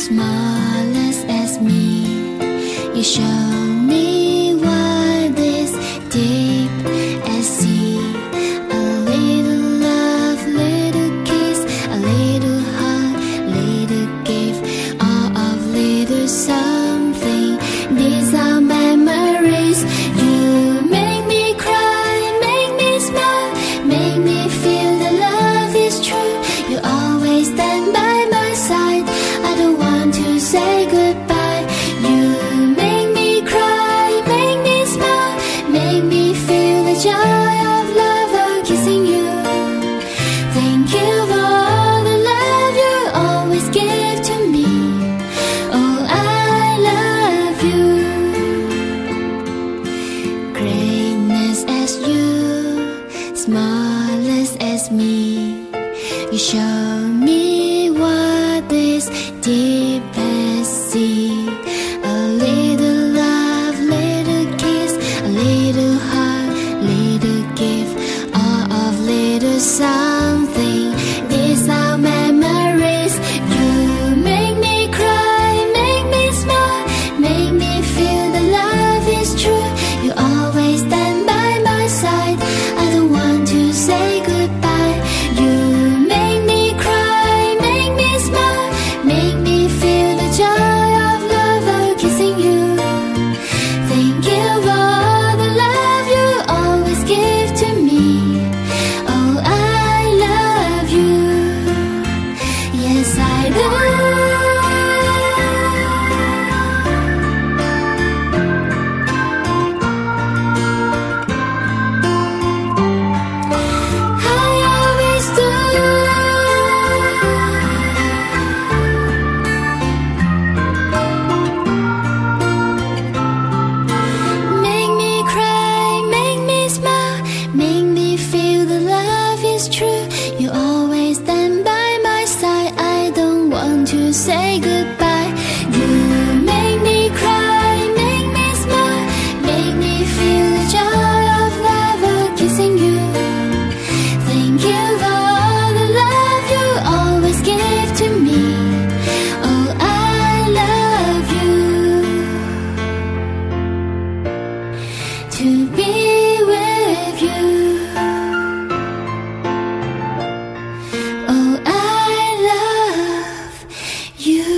smallest as me. You show me what is deep as sea. A little love, little kiss, a little hug, little gift, all of little something. These are memories. You make me cry, make me smile, make me feel the love is true. You always stand by my side. I don't want to say goodbye. You make me cry, make me smile, make me feel the joy of love of kissing you. Thank you for all the love you always give to me. Oh, I love you. Greatness as you, smallest as me. You show me what is deep as sea. A little love, little kiss, a little hug, little gift, all of little something. These are memories. You make me cry, make me smile, make me feel the love is true. You always stand by my side. I don't want to say goodbye. You make me cry, make me smile, make me feel the joy of love of kissing you. Thank you for all the love you always give to me. Oh, I love you. Yes, I do. I always do. Make me cry, make me smile, make me feel the love is true. You always stand by my side. I don't want to say goodbye. You make me cry, make me smile, make me feel the joy of love of kissing you. Thank you for all the love you always give to me. Oh, I love you. To be with you. Oh, I love you.